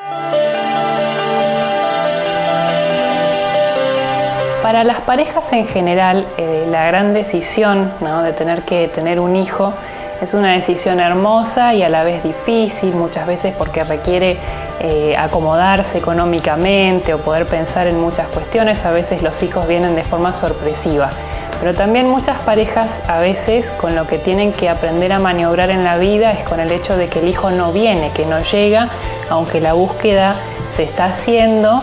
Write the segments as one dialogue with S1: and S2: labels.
S1: Para las parejas en general, la gran decisión, ¿no?, de tener que tener un hijo es una decisión hermosa y a la vez difícil, muchas veces porque requiere acomodarse económicamente o poder pensar en muchas cuestiones. A veces los hijos vienen de forma sorpresiva, pero también muchas parejas a veces con lo que tienen que aprender a maniobrar en la vida es con el hecho de que el hijo no viene, que no llega, aunque la búsqueda se está haciendo,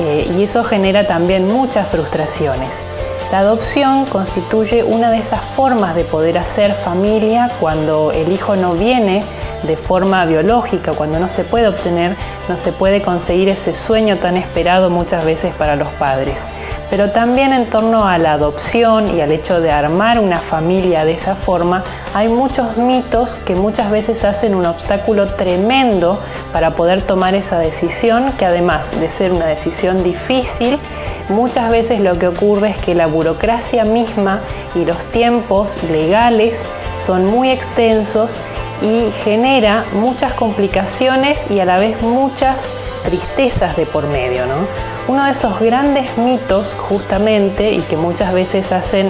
S1: y eso genera también muchas frustraciones. La adopción constituye una de esas formas de poder hacer familia cuando el hijo no viene de forma biológica, cuando no se puede obtener, no se puede conseguir ese sueño tan esperado muchas veces para los padres. Pero también en torno a la adopción y al hecho de armar una familia de esa forma, hay muchos mitos que muchas veces hacen un obstáculo tremendo para poder tomar esa decisión, que además de ser una decisión difícil, muchas veces lo que ocurre es que la burocracia misma y los tiempos legales son muy extensos y genera muchas complicaciones y a la vez muchas tristezas de por medio, ¿no? Uno de esos grandes mitos justamente, y que muchas veces hacen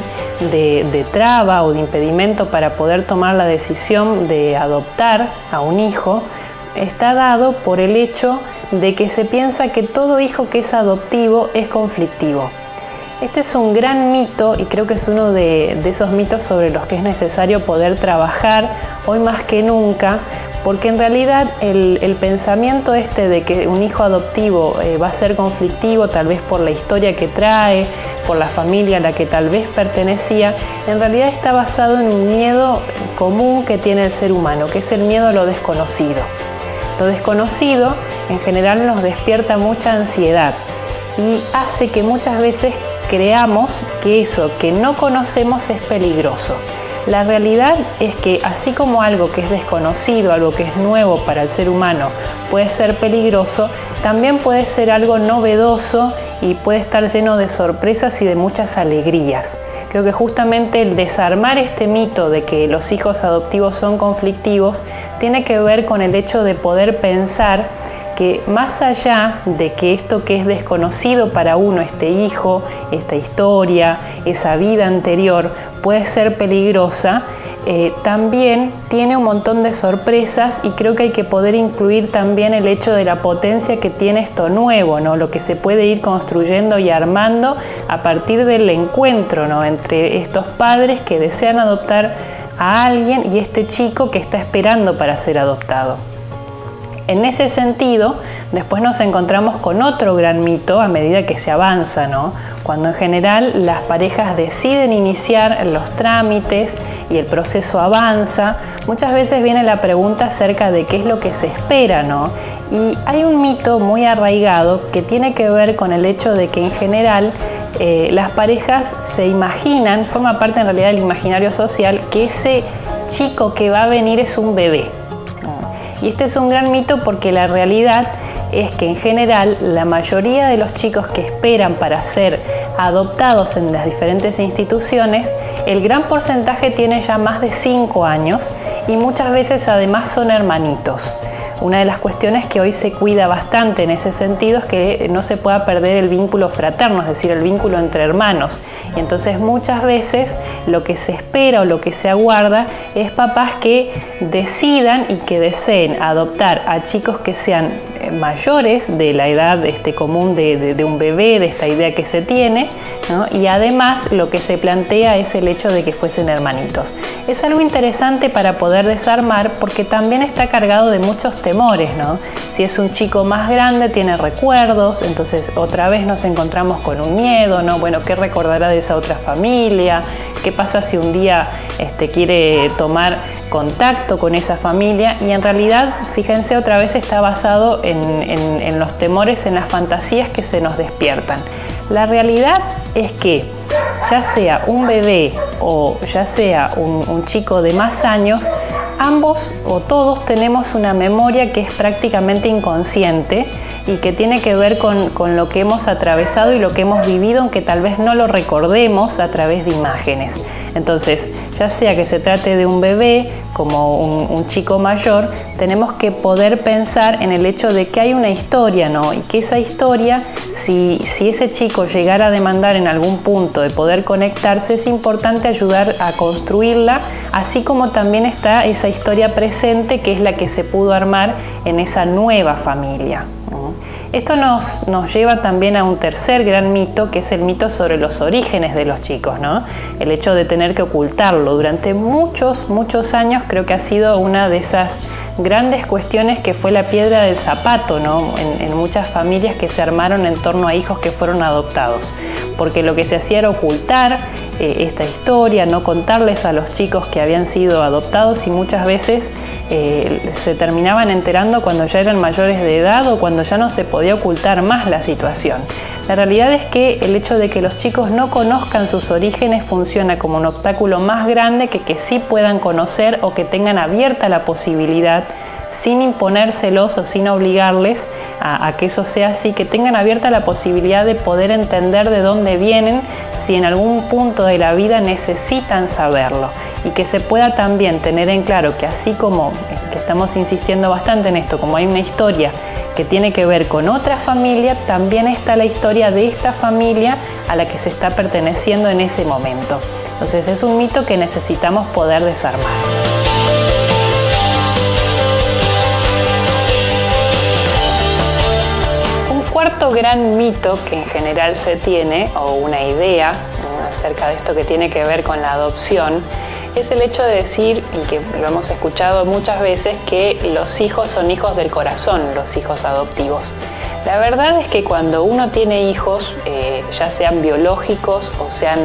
S1: de traba o de impedimento para poder tomar la decisión de adoptar a un hijo, está dado por el hecho de que se piensa que todo hijo que es adoptivo es conflictivo. Este es un gran mito y creo que es uno de esos mitos sobre los que es necesario poder trabajar hoy más que nunca, porque en realidad el pensamiento de que un hijo adoptivo va a ser conflictivo, tal vez por la historia que trae, por la familia a la que tal vez pertenecía, en realidad está basado en un miedo común que tiene el ser humano, que es el miedo a lo desconocido. Lo desconocido en general nos despierta mucha ansiedad y hace que muchas veces creamos que eso que no conocemos es peligroso. La realidad es que así como algo que es desconocido, algo que es nuevo para el ser humano puede ser peligroso, también puede ser algo novedoso y puede estar lleno de sorpresas y de muchas alegrías. Creo que justamente el desarmar este mito de que los hijos adoptivos son conflictivos tiene que ver con el hecho de poder pensar que más allá de que esto que es desconocido para uno, este hijo, esta historia, esa vida anterior, puede ser peligrosa, también tiene un montón de sorpresas y creo que hay que poder incluir también el hecho de la potencia que tiene esto nuevo, ¿no? Lo que se puede ir construyendo y armando a partir del encuentro, ¿no?, entre estos padres que desean adoptar a alguien y este chico que está esperando para ser adoptado. En ese sentido, después nos encontramos con otro gran mito a medida que se avanza, ¿no? Cuando en general las parejas deciden iniciar los trámites y el proceso avanza, muchas veces viene la pregunta acerca de qué es lo que se espera, ¿no? Y hay un mito muy arraigado que tiene que ver con el hecho de que en general las parejas se imaginan, forma parte en realidad del imaginario social, que ese chico que va a venir es un bebé. Y este es un gran mito porque la realidad es que en general la mayoría de los chicos que esperan para ser adoptados en las diferentes instituciones, el gran porcentaje tiene ya más de 5 años y muchas veces además son hermanitos. Una de las cuestiones que hoy se cuida bastante en ese sentido es que no se pueda perder el vínculo fraterno, es decir, el vínculo entre hermanos. Y entonces muchas veces lo que se espera o lo que se aguarda es papás que decidan y que deseen adoptar a chicos que sean mayores de la edad común de un bebé, de esta idea que se tiene, ¿no? Y además lo que se plantea es el hecho de que fuesen hermanitos. Es algo interesante para poder desarmar porque también está cargado de muchos temores, ¿no? Si es un chico más grande tiene recuerdos, entonces otra vez nos encontramos con un miedo, ¿no? Bueno, ¿qué recordará de esa otra familia? ¿Qué pasa si un día quiere tomar contacto con esa familia? Y en realidad, fíjense, otra vez está basado en los temores, en las fantasías que se nos despiertan. La realidad es que ya sea un bebé o ya sea un chico de más años, ambos o todos tenemos una memoria que es prácticamente inconsciente y que tiene que ver con lo que hemos atravesado y lo que hemos vivido, aunque tal vez no lo recordemos a través de imágenes. Entonces, ya sea que se trate de un bebé como un chico mayor, tenemos que poder pensar en el hecho de que hay una historia, ¿no? Y que esa historia, si ese chico llegara a demandar en algún punto de poder conectarse, es importante ayudar a construirla, así como también está esa historia presente, que es la que se pudo armar en esa nueva familia. Esto nos lleva también a un tercer gran mito, que es el mito sobre los orígenes de los chicos, ¿no? El hecho de tener que ocultarlo. Durante muchos años creo que ha sido una de esas grandes cuestiones que fue la piedra del zapato, ¿no? En muchas familias que se armaron en torno a hijos que fueron adoptados. Porque lo que se hacía era ocultar esta historia, no contarles a los chicos que habían sido adoptados, y muchas veces se terminaban enterando cuando ya eran mayores de edad o cuando ya no se podía ocultar más la situación. La realidad es que el hecho de que los chicos no conozcan sus orígenes funciona como un obstáculo más grande que sí puedan conocer o que tengan abierta la posibilidad, sin imponérselos o sin obligarles a que eso sea así, que tengan abierta la posibilidad de poder entender de dónde vienen si en algún punto de la vida necesitan saberlo, y que se pueda también tener en claro que, así como que estamos insistiendo bastante en esto, como hay una historia que tiene que ver con otra familia, también está la historia de esta familia a la que se está perteneciendo en ese momento. Entonces es un mito que necesitamos poder desarmar. Cuarto gran mito que en general se tiene, o una idea, ¿no?, acerca de esto que tiene que ver con la adopción, es el hecho de decir, y que lo hemos escuchado muchas veces, que los hijos son hijos del corazón, los hijos adoptivos. La verdad es que cuando uno tiene hijos, ya sean biológicos o sean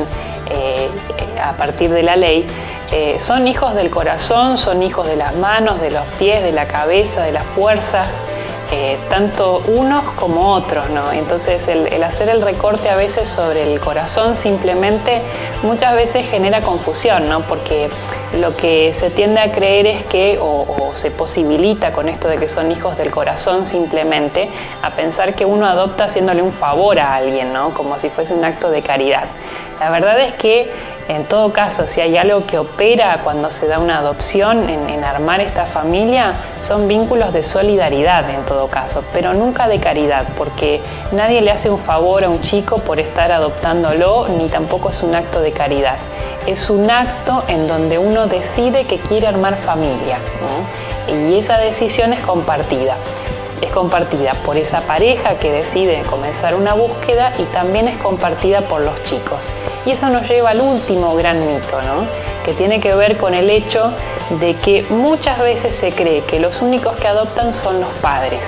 S1: a partir de la ley, son hijos del corazón, son hijos de las manos, de los pies, de la cabeza, de las fuerzas, tanto unos como otros, ¿no? Entonces el hacer el recorte a veces sobre el corazón simplemente muchas veces genera confusión, ¿no? Porque lo que se tiende a creer es que, o se posibilita con esto de que son hijos del corazón simplemente, a pensar que uno adopta haciéndole un favor a alguien, ¿no? Como si fuese un acto de caridad. La verdad es que, en todo caso, si hay algo que opera cuando se da una adopción en armar esta familia, son vínculos de solidaridad en todo caso, pero nunca de caridad, porque nadie le hace un favor a un chico por estar adoptándolo, ni tampoco es un acto de caridad. Es un acto en donde uno decide que quiere armar familia, ¿no? Y esa decisión es compartida. Es compartida por esa pareja que decide comenzar una búsqueda, y también es compartida por los chicos. Y eso nos lleva al último gran mito, ¿no?, que tiene que ver con el hecho de que muchas veces se cree que los únicos que adoptan son los padres.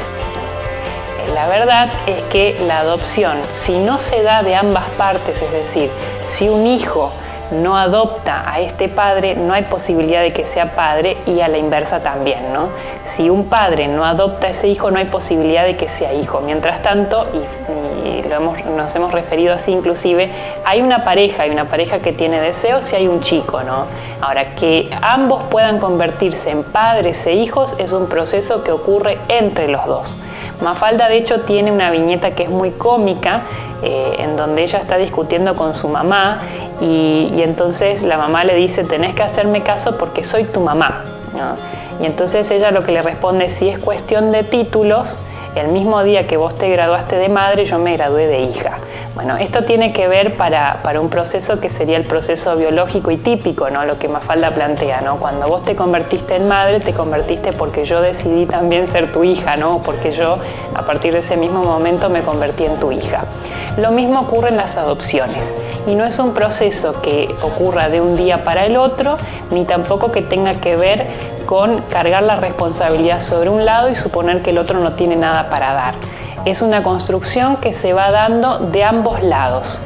S1: La verdad es que la adopción, si no se da de ambas partes, es decir, si un hijo no adopta a este padre, no hay posibilidad de que sea padre, y a la inversa también, ¿no? Si un padre no adopta a ese hijo, no hay posibilidad de que sea hijo. Mientras tanto, y nos hemos referido así inclusive, hay una pareja que tiene deseos y hay un chico, ¿no? Ahora, que ambos puedan convertirse en padres e hijos es un proceso que ocurre entre los dos. Mafalda, de hecho, tiene una viñeta que es muy cómica, en donde ella está discutiendo con su mamá, y entonces la mamá le dice: tenés que hacerme caso porque soy tu mamá, ¿no? Y entonces ella lo que le responde: si es cuestión de títulos, el mismo día que vos te graduaste de madre, yo me gradué de hija. Bueno, esto tiene que ver para un proceso que sería el proceso biológico y típico, ¿no?, lo que Mafalda plantea, ¿no? Cuando vos te convertiste en madre, te convertiste porque yo decidí también ser tu hija, ¿no? Porque yo, a partir de ese mismo momento, me convertí en tu hija. Lo mismo ocurre en las adopciones. Y no es un proceso que ocurra de un día para el otro, ni tampoco que tenga que ver con cargar la responsabilidad sobre un lado y suponer que el otro no tiene nada para dar. Es una construcción que se va dando de ambos lados.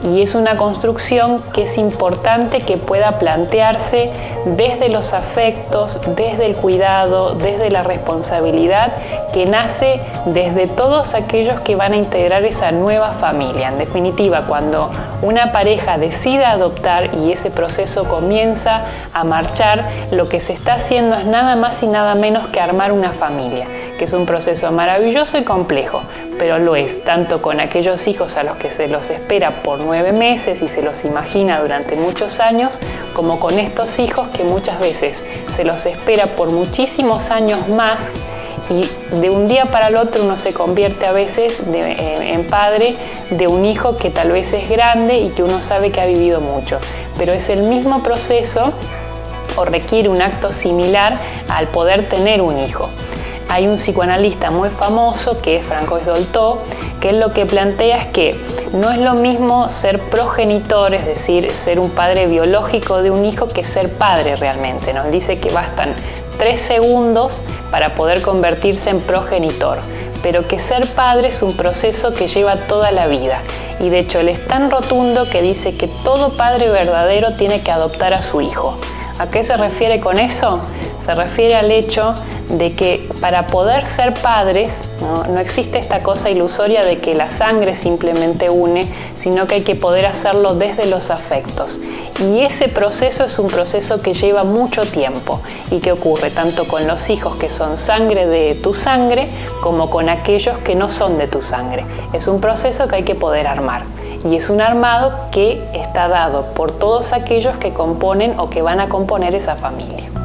S1: Y es una construcción que es importante que pueda plantearse desde los afectos, desde el cuidado, desde la responsabilidad, que nace desde todos aquellos que van a integrar esa nueva familia. En definitiva, cuando una pareja decide adoptar y ese proceso comienza a marchar, lo que se está haciendo es nada más y nada menos que armar una familia, que es un proceso maravilloso y complejo, pero lo es tanto con aquellos hijos a los que se los espera por 9 meses y se los imagina durante muchos años, como con estos hijos que muchas veces se los espera por muchísimos años más, y de un día para el otro uno se convierte a veces en padre de un hijo que tal vez es grande y que uno sabe que ha vivido mucho, pero es el mismo proceso o requiere un acto similar al poder tener un hijo. Hay un psicoanalista muy famoso que es Francois Dolto, que él lo que plantea es que no es lo mismo ser progenitor, es decir, ser un padre biológico de un hijo, que ser padre realmente. Nos dice que bastan 3 segundos para poder convertirse en progenitor, pero que ser padre es un proceso que lleva toda la vida. Y de hecho él es tan rotundo que dice que todo padre verdadero tiene que adoptar a su hijo. ¿A qué se refiere con eso? Se refiere al hecho de que para poder ser padres, no existe esta cosa ilusoria de que la sangre simplemente une, sino que hay que poder hacerlo desde los afectos. Y ese proceso es un proceso que lleva mucho tiempo y que ocurre tanto con los hijos que son sangre de tu sangre como con aquellos que no son de tu sangre. Es un proceso que hay que poder armar. Y es un armado que está dado por todos aquellos que componen o que van a componer esa familia.